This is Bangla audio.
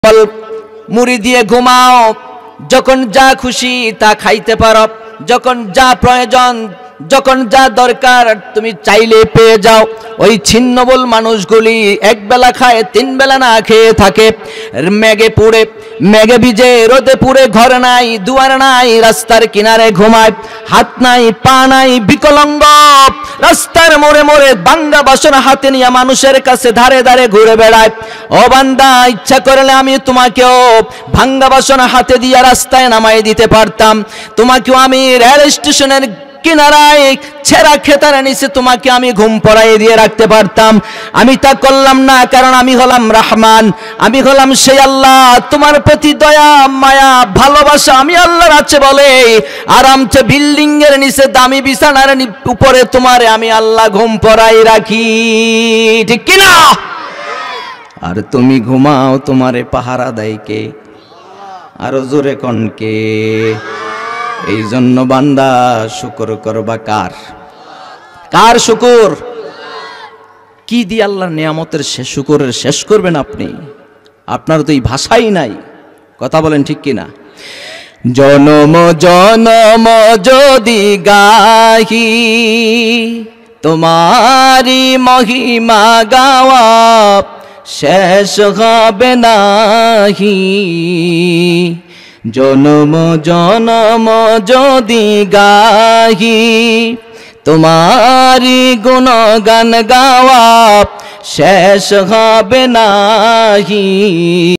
ফল মুড়ি দিয়ে ঘুমাও, যখন যা খুশি তা খাইতে পারো, যখন যা প্রয়োজন, যখন যা দরকার তুমি চাইলে পেয়ে যাও। ওই ছিন্নবল মানুষগুলি এক বেলা খায়, তিন বেলা না খেয়ে থাকে, মেঘে পুড়ে, মেঘে ভিজে, রোদে পুড়ে, ঘর নাই, দুয়ার নাই, রাস্তার কিনারে ঘুমায়, হাত নাই, পা নাই, বিকলাঙ্গ, রাস্তার মোড়ে মোড়ে ভাঙ্গা বাসন হাতে নিয়ে মানুষের কাছে ধারে ধারে ঘুরে বেড়ায়। ও বান্দা, ইচ্ছা করলে আমি তোমাকেও ভাঙ্গা বাসন হাতে দিয়ে রাস্তায় নামাই দিতে পারতাম, তোমাকেও আমি রেল স্টেশনের কিনারায় ছেঁড়া খেতার নিচে তোমাকে আমি ঘুম পড়াই দিয়ে রাখতে পারতাম। আমি তা করলাম না, কারণ আমি হলাম রহমান, আমি হলাম সেই আল্লাহ, তোমার প্রতি দয়া মায়া ভালোবাসা আমি আল্লাহর আছে বলে আরামসে বিল্ডিং এর নিচে দামি বিছানার উপরে তোমারে আমি আল্লাহ ঘুম পড়াই রাখি, ঠিক কিনা? আর তুমি ঘুমাও, তোমারে পাহারা দেয় কে? আরো জোরে কনকে? এই জন্য বান্দা শুকর করবা কার? কার শুকর? কি দিয়ে আল্লাহর নিয়ামতের শুকরের শেষ করবেন আপনি? আপনার তো এই ভাষাই নাই, কথা বলেন ঠিক কিনা? জনম জনম যদি গাহি তোমারি মহিমা গাওয়া শেষ হবে নাহি, জনম জনম যদি গাহি তোমারি গুণগান গাওয়া শেষ হবে নাহি।